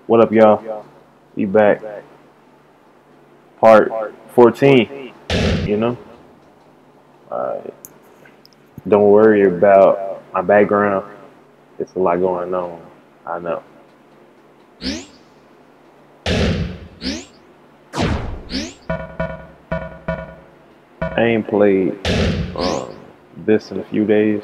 What up, y'all? We back. Part 14. You know? Uh, don't worry about my background. It's a lot going on. I know. I ain't played this in a few days.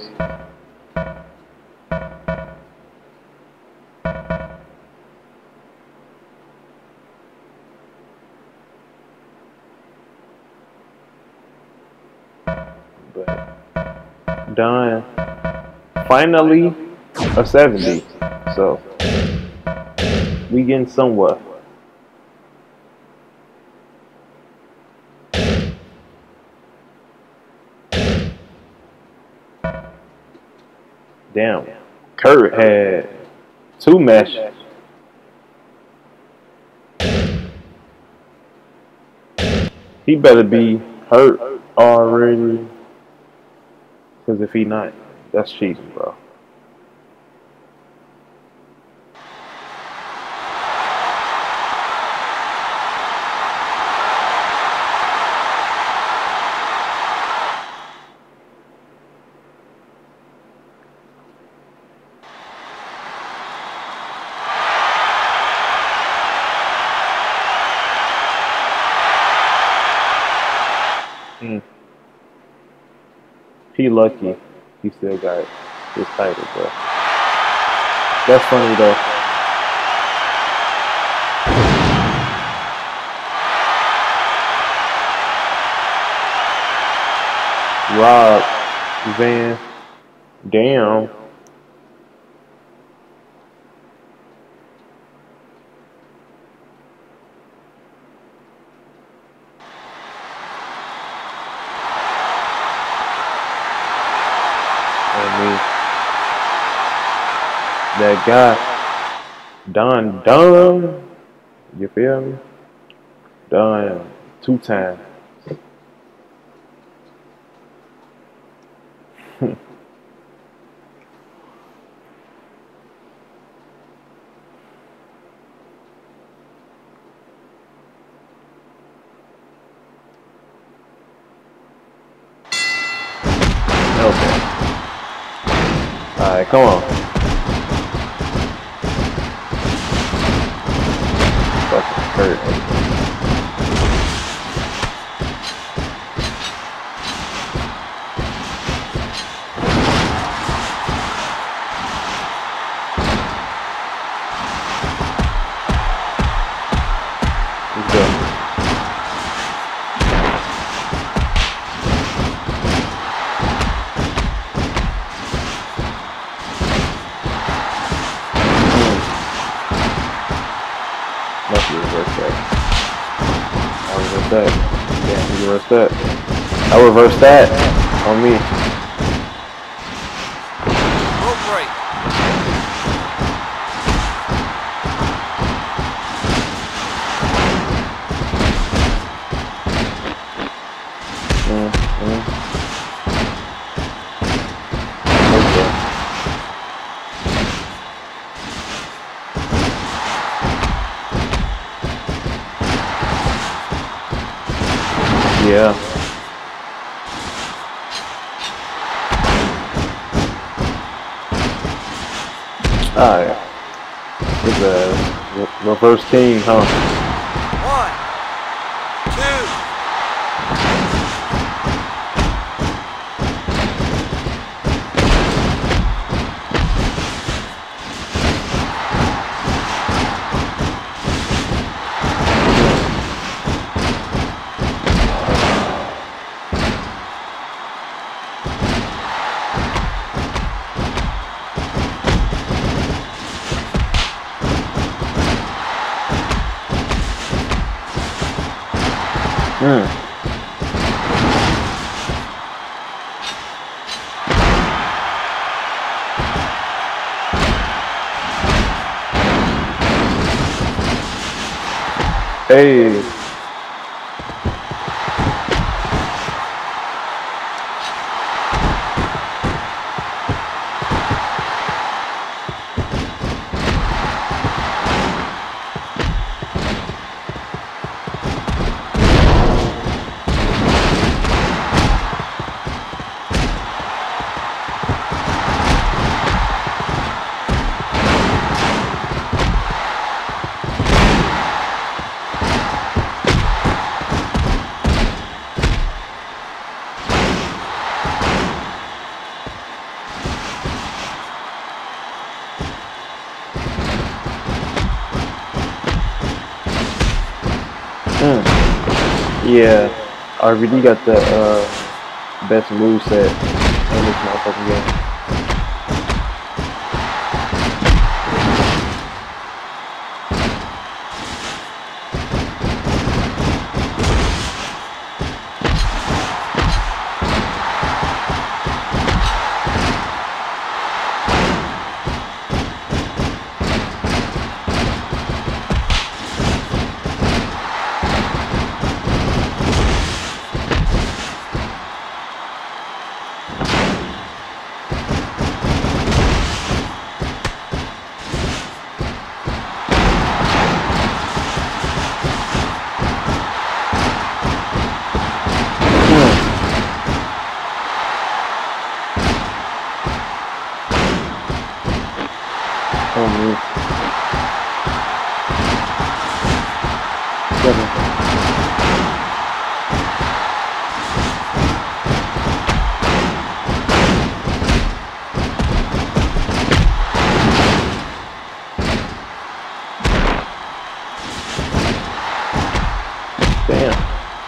But done. Finally a 70. So we getting somewhere. Damn. Kurt had 2 mesh. He better be hurt already. Because if he not, that's cheating, bro. Mm. He lucky he still got his title, bro. That's funny, though. Rob Van Dam. That guy, Don, you feel me? Don 2 times. Okay. Alright, come on. Fucking hurt. Must reverse that. I reverse that. Yeah, you reverse that. I reverse that on me. Rope break. Yeah. Alright. It's a reverse king, huh? 2. Hey. Yeah, RVD got the best moveset in this motherfucking game. Damn.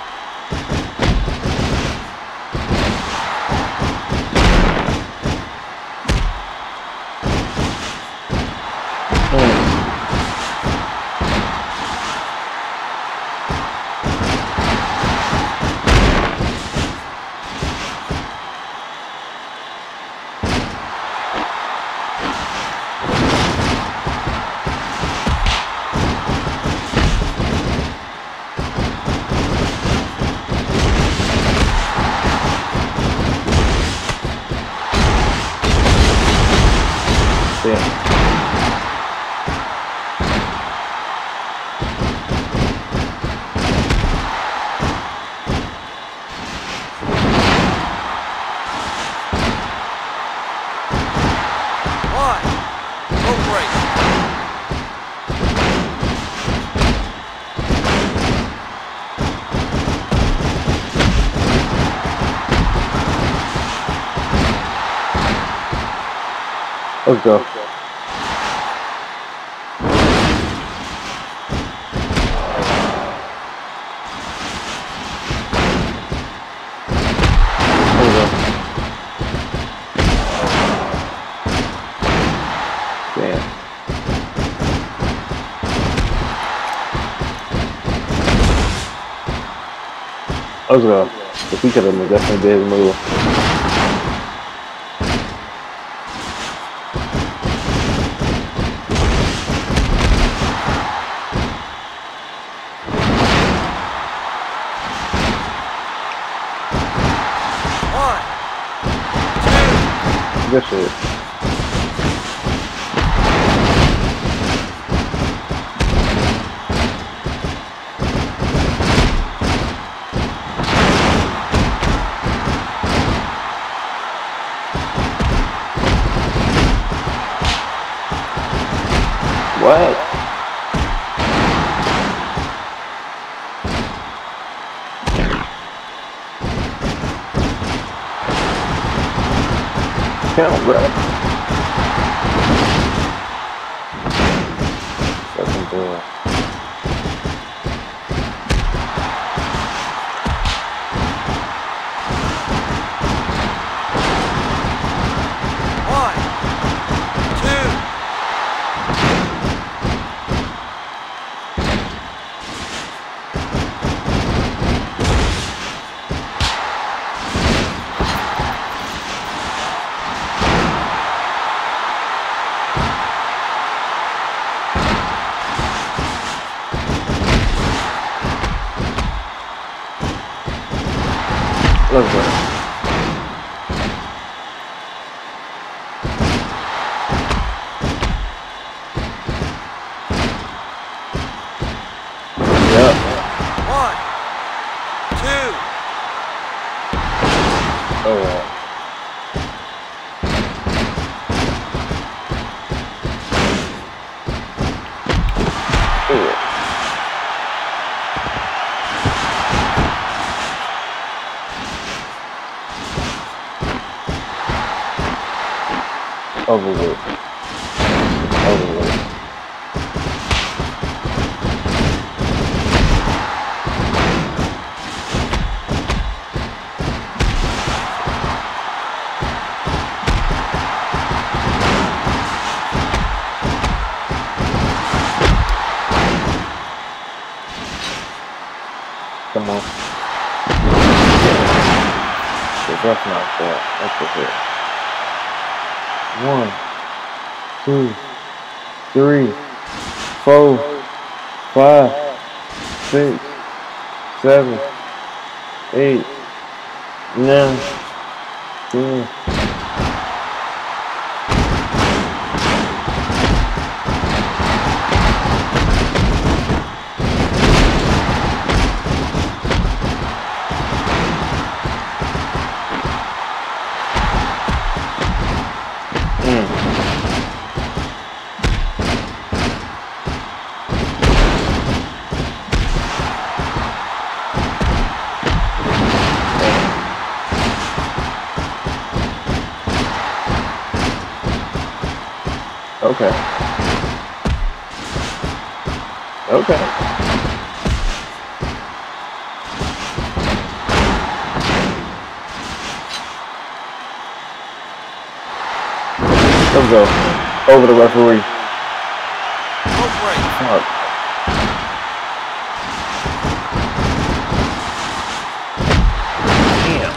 Let's go. Damn. Let's go. If he could have definitely did his move. Good shit. What? Count, bro. Fucking boy. Let's go. Yep. 1, 2. Oh yeah. Over with. Over with. That's not that. That's a hit. 1, 2, 3, 4, 5, 6, 7, 8, 9, 10. Okay. Okay. Let's go. Over the referee. Smoke break. Fuck. Damn.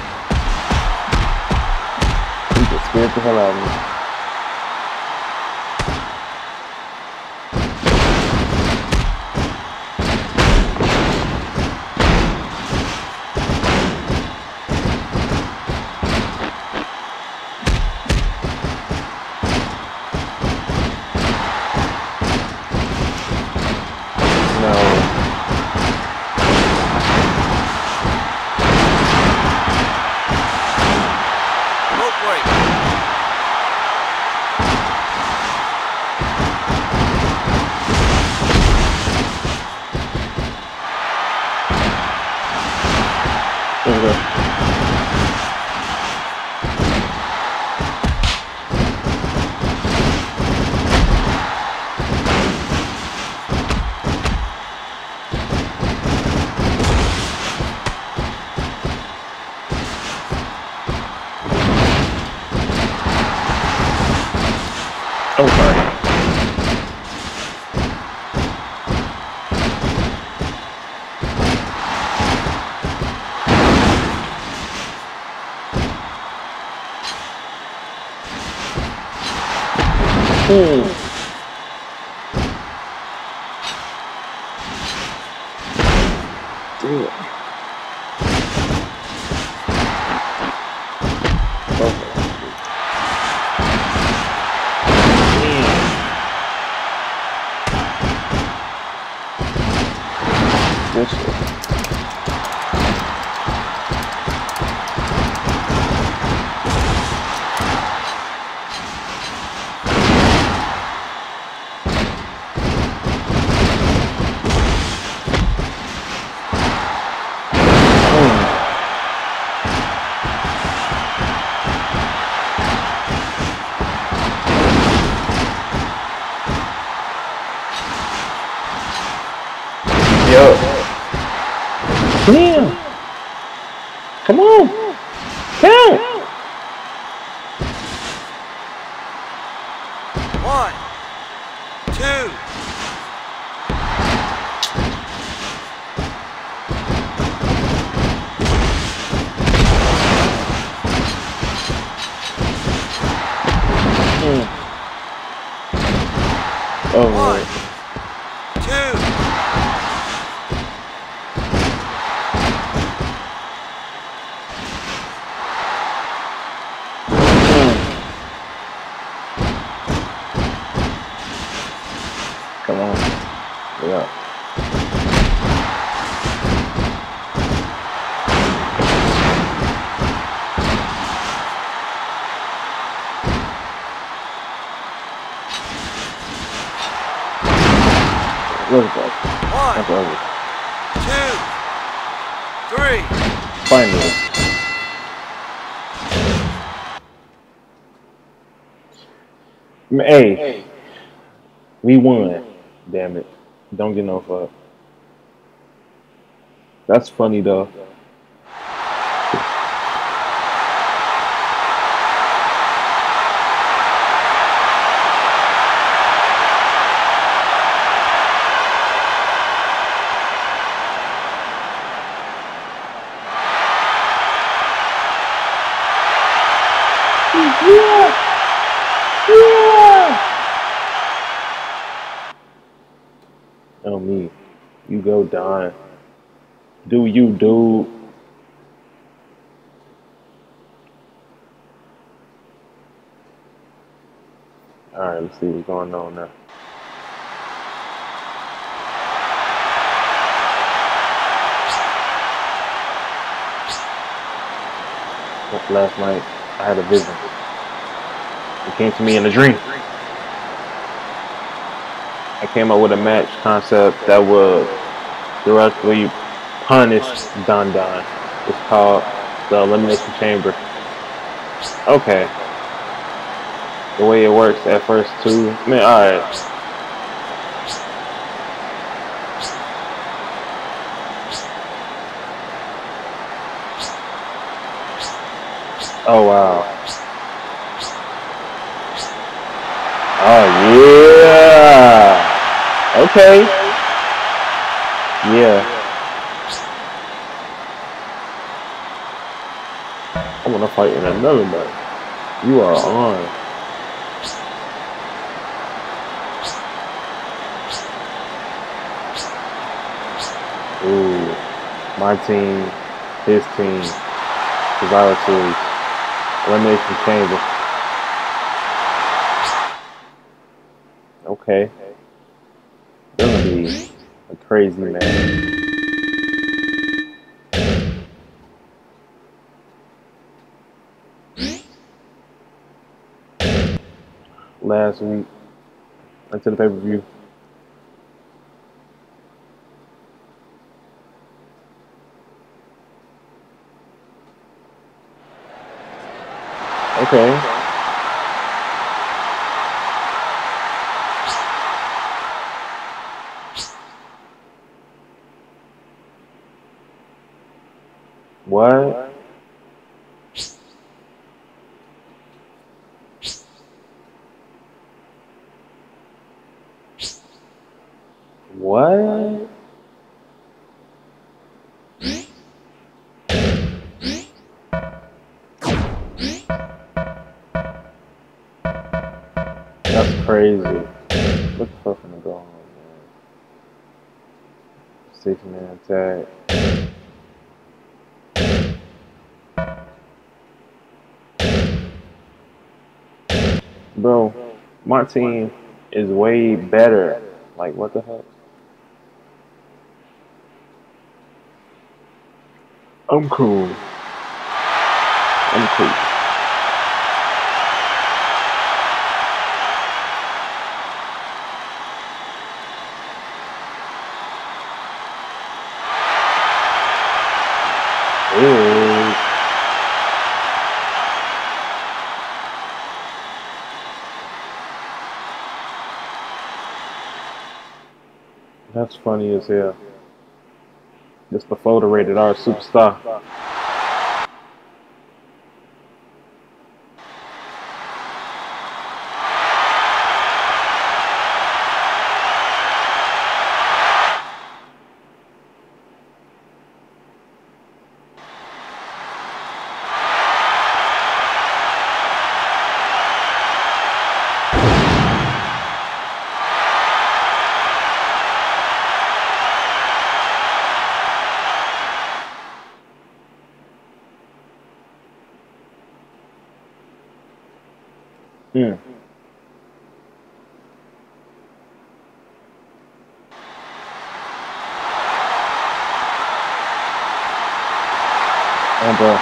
He just scared the hell out of me. Oh, sorry. Damn. This shit. Yo. Damn. Come on. Count. 1, 2. Oh, 1, 2. come on. Yeah. Let's go. 1, That's over. 2, 3. Finally. Hey, we won. Damn it. Don't get no fuck. That's funny though. On me. You go, Don. Do you, dude? Alright, let's see what's going on now. Last night, I had a vision. It came to me in a dream. I came up with a match concept that would directly punish Don Don. It's called the Elimination Chamber. Okay. The way it works at first too. Man, alright. Oh wow. Oh yeah. Okay. Yeah. I'm gonna fight in another match. You are on. Ooh. My team, his team, Survivor Series, Elimination Chamber. Okay. Gonna be a crazy match. Last week, went to the pay-per-view. Okay. What? What? That's crazy. What the fuck gonna go on, man? 6-man tag. Bro, my team is way better. Like, what the heck? I'm cool. I'm cool. Ew. That's funny as hell. Just before the rated R superstar. Hmm. Oh, bro.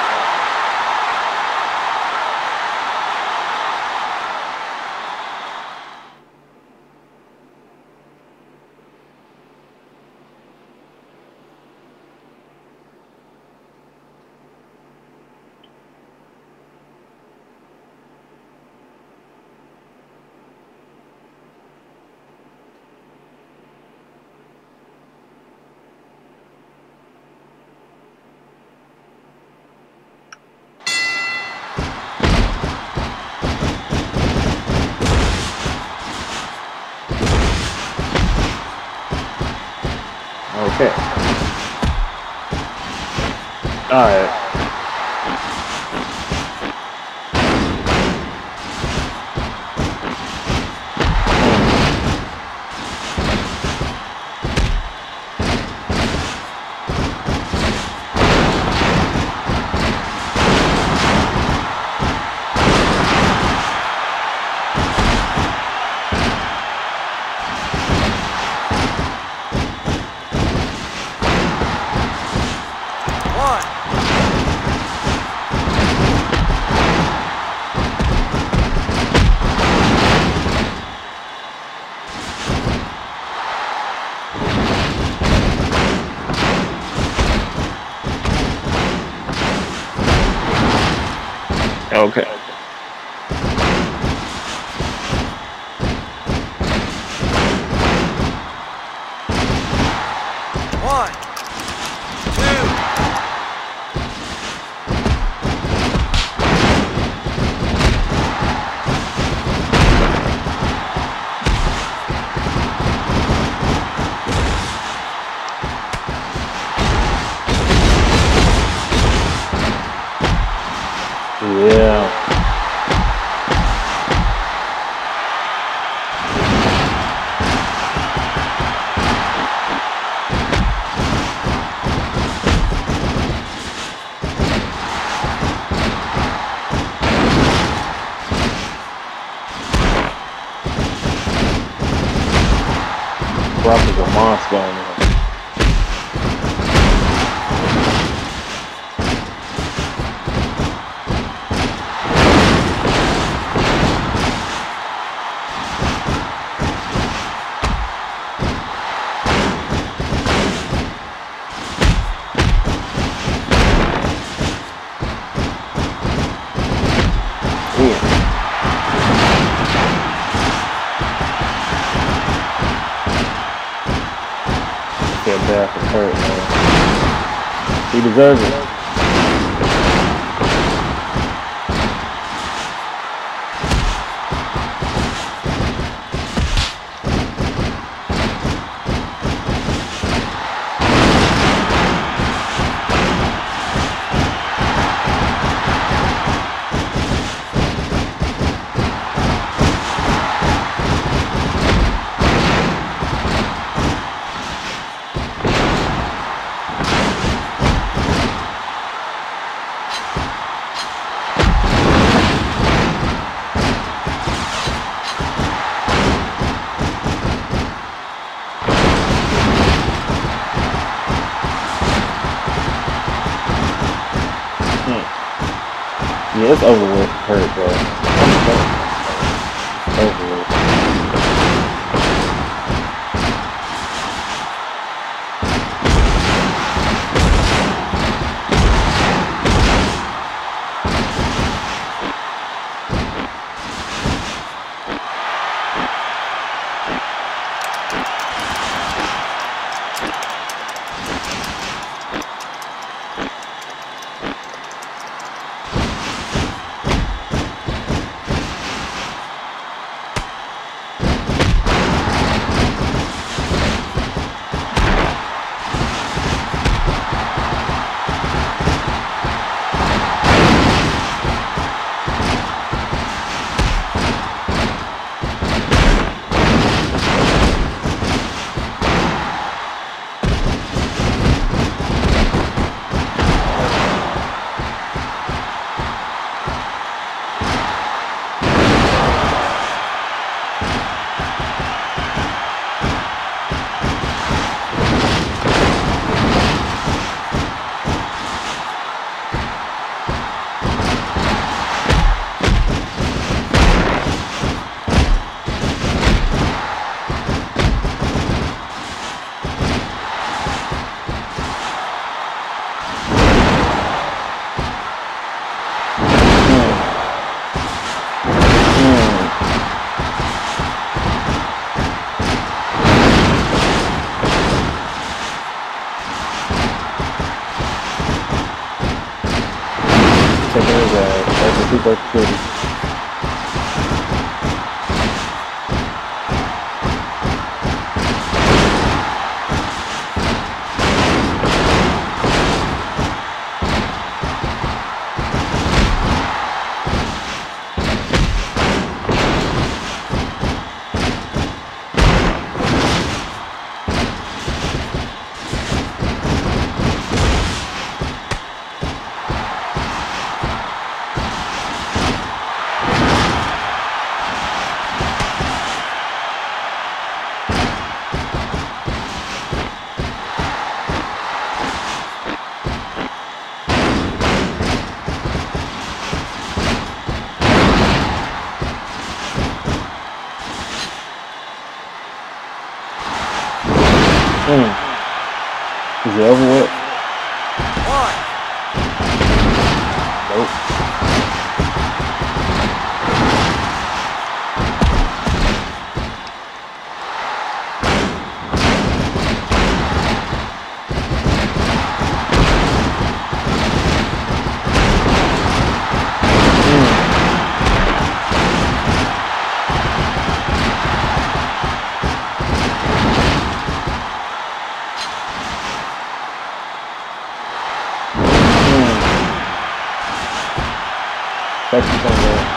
Okay. Alright. Okay. One, two. Yeah. Brock is a monster on there. Feel bad for Kurt, man. He deserves it. Yeah, it's over with, Kurt, bro. It's over with. Taking his ass. That's a super security. Is it over with? One. Nope. Focus on that.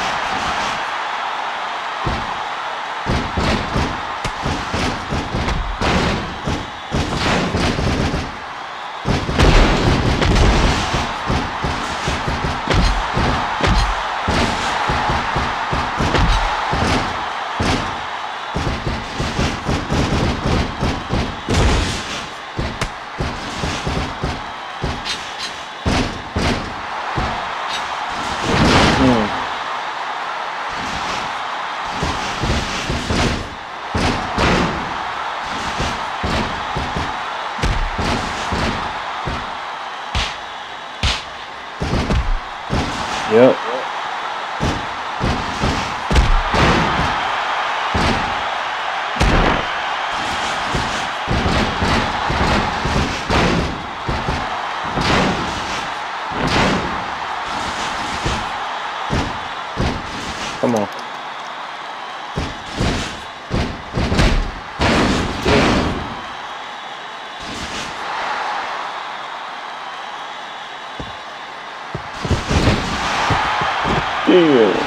Yep. Come on. Yeah.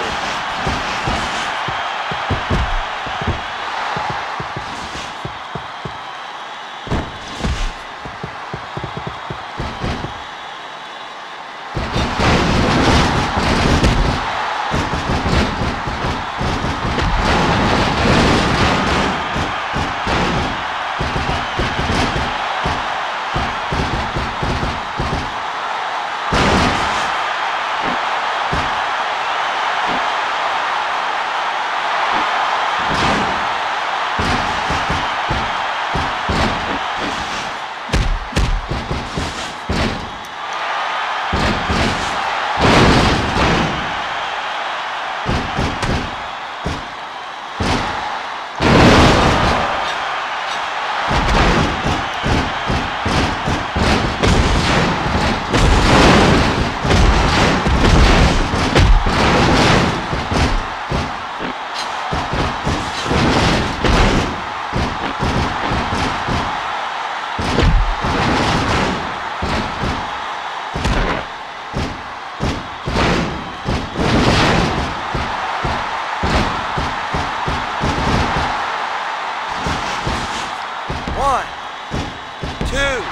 One, two.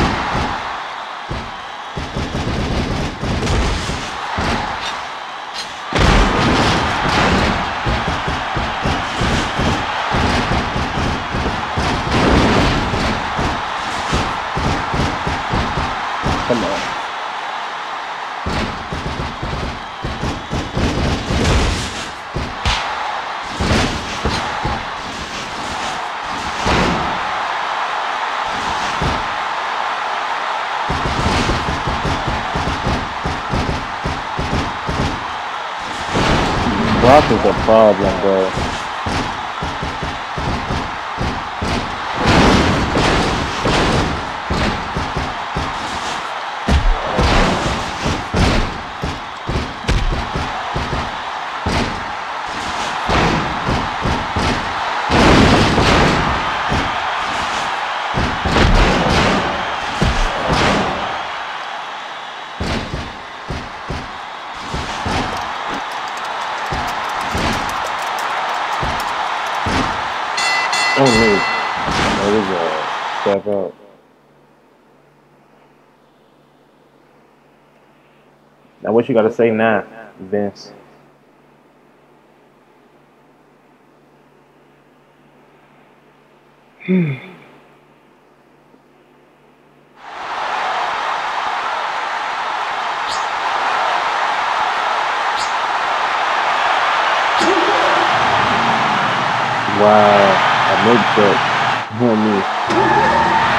Come on. Block is a problem, bro. Oh me. There we go. Step up. Now what you gotta say now, Vince? Wow, a mid-check. Oh me.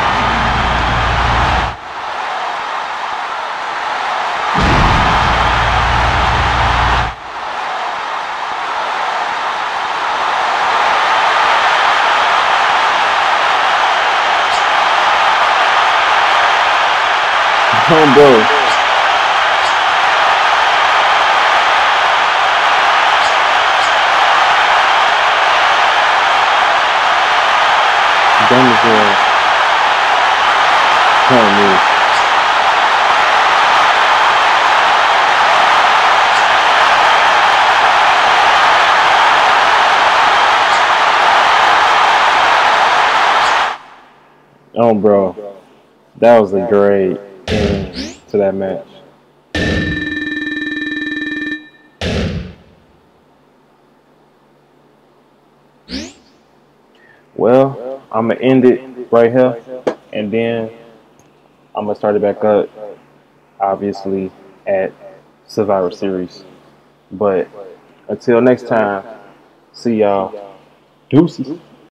Oh, bro. Dumb as hell. Oh, me. Oh, bro, that was a great end to that match. Well, I'm gonna end it right here, and then I'm gonna start it back up, obviously at Survivor Series. But until next time, see y'all. Deuces.